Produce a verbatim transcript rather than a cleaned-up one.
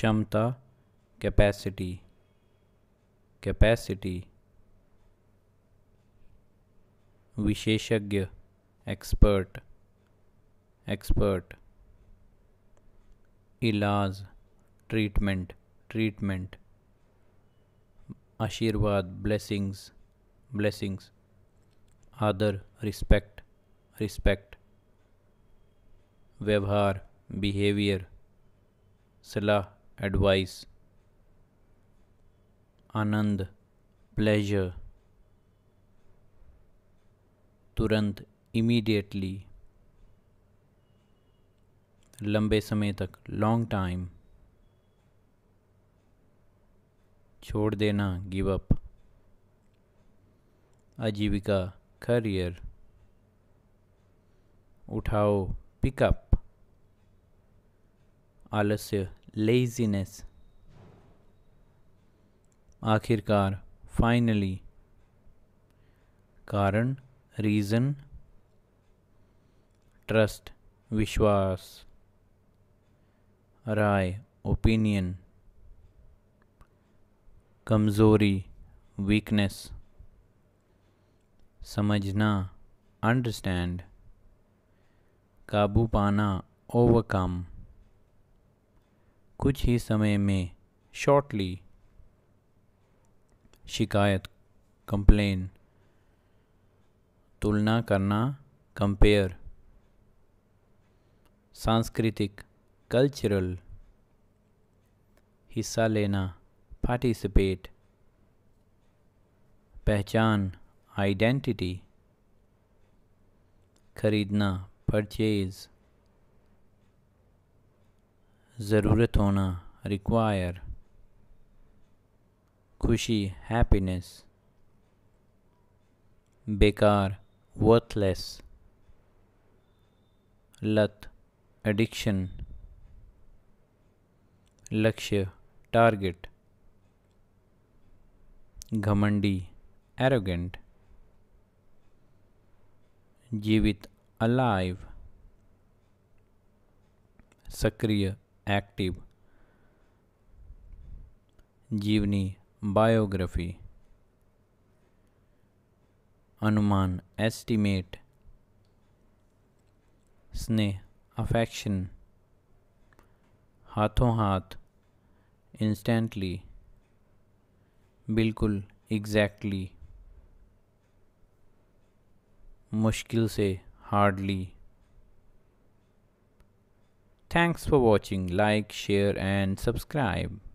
क्षमता capacity capacity विशेषज्ञ expert expert इलाज ट्रीटमेंट ट्रीटमेंट आशीर्वाद ब्लेसिंग्स ब्लेसिंग्स आदर रिस्पेक्ट रिस्पेक्ट व्यवहार बिहेवियर सलाह एडवाइस आनंद प्लेजर तुरंत इमीडिएटली लंबे समय तक लॉन्ग टाइम छोड़ देना गिव अप आजीविका करियर उठाओ पिकअप आलस्य लेजीनेस आखिरकार फाइनली कारण रीजन ट्रस्ट विश्वास राय ओपिनियन कमजोरी वीकनेस समझना अंडरस्टैंड काबू पाना ओवरकम कुछ ही समय में शॉर्टली शिकायत कंप्लेन तुलना करना कंपेयर सांस्कृतिक कल्चरल हिस्सा लेना पार्टिसिपेट पहचान आइडेंटिटी खरीदना परचेज ज़रूरत होना रिक्वायर खुशी हैप्पीनेस बेकार वर्थलेस लत एडिक्शन लक्ष्य टारगेट घमंडी एरोगेंट जीवित अलाइव सक्रिय एक्टिव जीवनी बायोग्राफी अनुमान एस्टिमेट स्नेह अफेक्शन हाथों हाथ इंस्टेंटली बिल्कुल एग्जैक्टली मुश्किल से hardly thanks for watching like share and subscribe